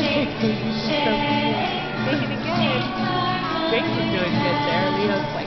So cute. And again, Grace is doing good there. Leo's like,